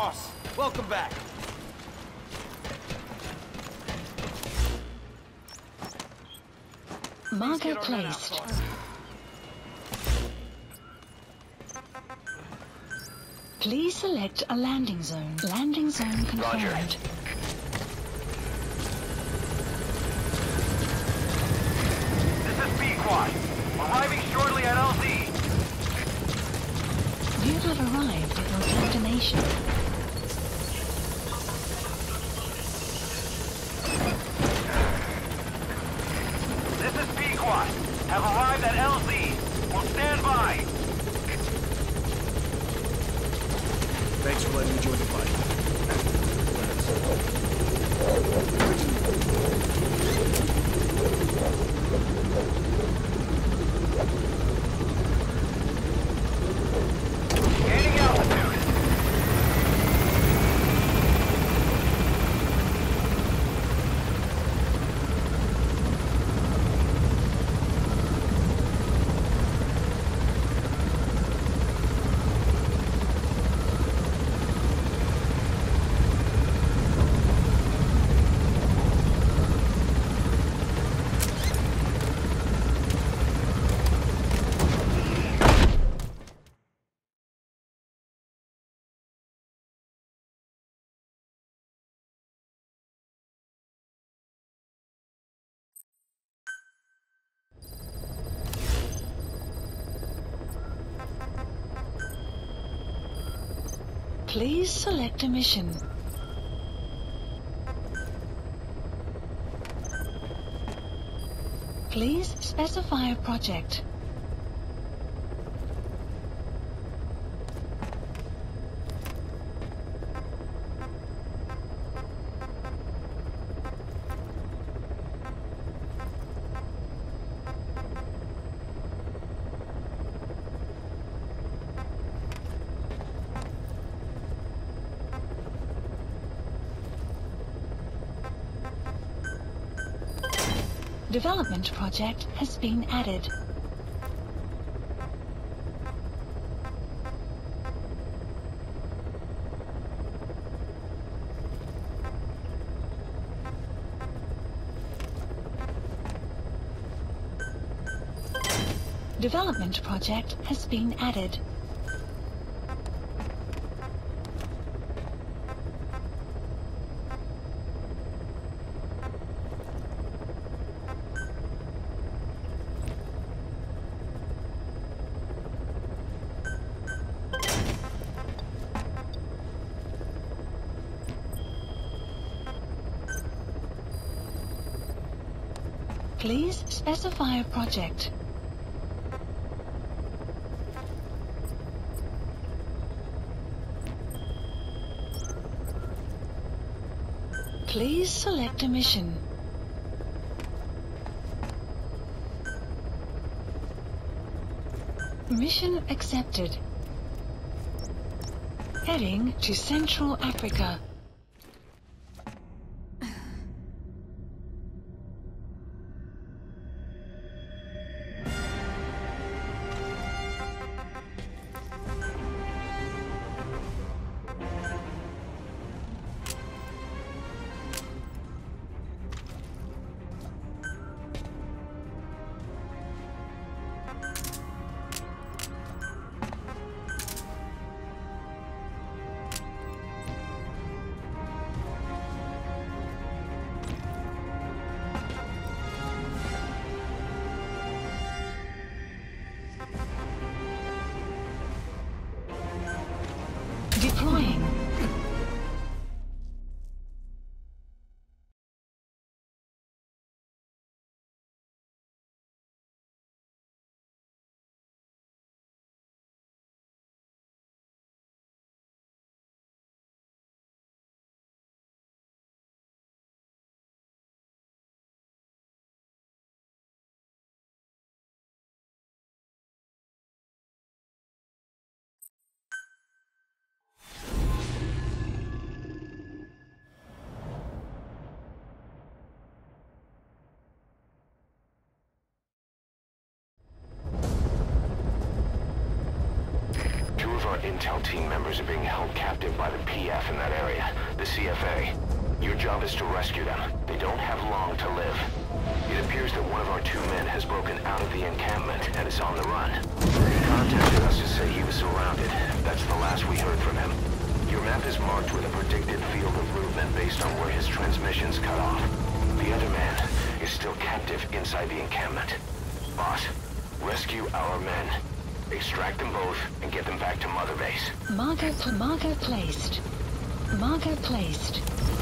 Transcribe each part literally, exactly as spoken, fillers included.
Boss, welcome back. Marker placed. Please select a landing zone. Landing zone confirmed. Roger. This is B-Quad. Arriving shortly at L Z. You have arrived at your destination. This is B-Quad. Have arrived at L Z. Will stand by. Thanks for letting me join the fight. Gaining altitude. Please select a mission. Please specify a project. Development project has been added. Development project has been added. Please specify a project. Please select a mission. Mission accepted. Heading to Central Africa. intel team members are being held captive by the P F in that area, the C F A. Your job is to rescue them. They don't have long to live. It appears that one of our two men has broken out of the encampment and is on the run. He contacted us to say he was surrounded. That's the last we heard from him. Your map is marked with a predicted field of movement based on where his transmissions cut off. The other man is still captive inside the encampment. Boss, rescue our men. Extract them both and get them back to Mother Base. Marker, pl marker placed. Marker placed.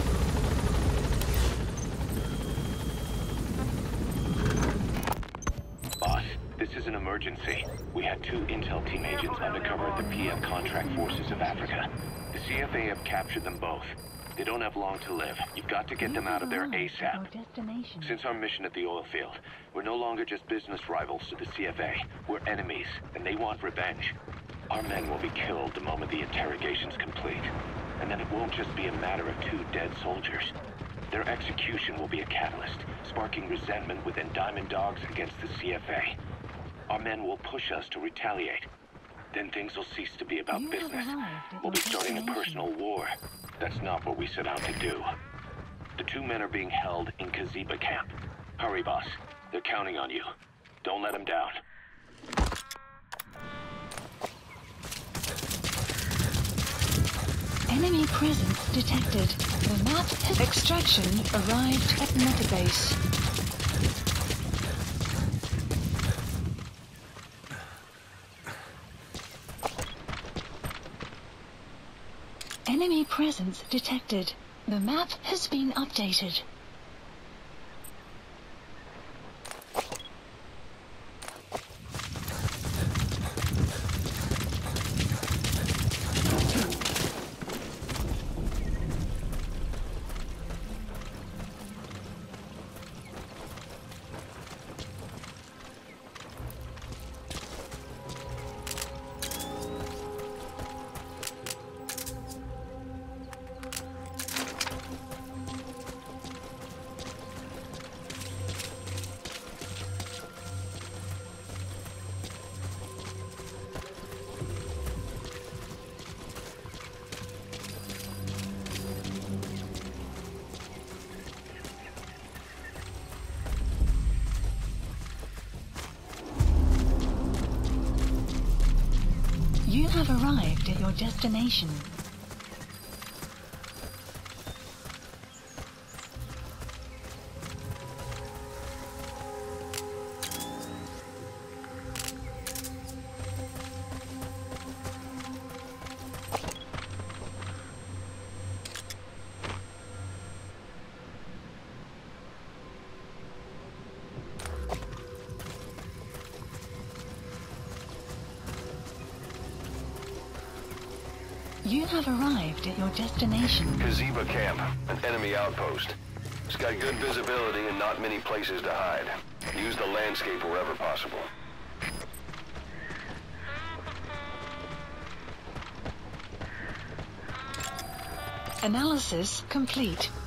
Boss, this is an emergency. We had two intel team agents undercover at the P F Contract Forces of Africa. The C F A have captured them both. They don't have long to live. You've got to get them out of there ASAP. Since our mission at the oil field, we're no longer just business rivals to the C F A. We're enemies, and they want revenge. Our men will be killed the moment the interrogation's complete. And then it won't just be a matter of two dead soldiers. Their execution will be a catalyst, sparking resentment within Diamond Dogs against the C F A. Our men will push us to retaliate. Then things will cease to be about business. We'll be starting a personal war. That's not what we set out to do. The two men are being held in Kaziba camp. Hurry, boss. They're counting on you. Don't let them down. Enemy presence detected. The map has extraction arrived at Mother Base. Enemy presence detected. The map has been updated. You have arrived at your destination. You have arrived at your destination. Kaziba camp, an enemy outpost. It's got good visibility and not many places to hide. Use the landscape wherever possible. Analysis complete.